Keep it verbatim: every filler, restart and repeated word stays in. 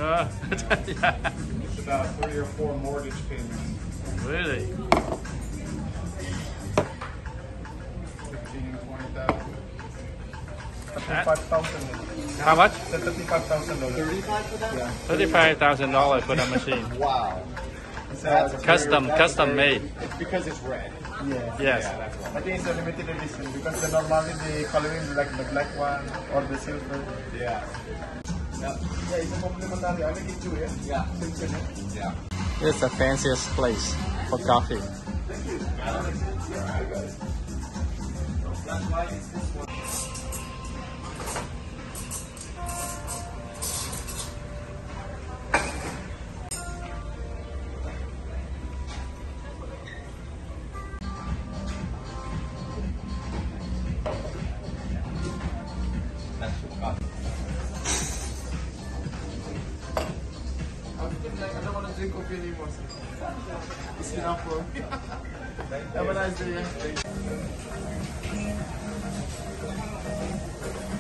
Uh, yeah. It's about three or four mortgage payments. Really? fifteen, twenty thousand. thirty-five thousand. How much? thirty-five thousand dollars. thirty-five for that? Yeah. Thirty-five thousand dollars for the machine. Wow. That's That's Custom, very- custom very- made. It's because it's red. Yeah. Yes. Yeah, that's why. I think it's a limited edition because the normally the coloring like the black one or the silver. Yeah. Yeah, yeah, it's a complimentary. I make it too, yeah? Yeah. Silver, yeah? Yeah. It's the fanciest place for coffee. That's your coffee. I don't want to drink coffee anymore. It's enough for me. Have a nice day. Yeah.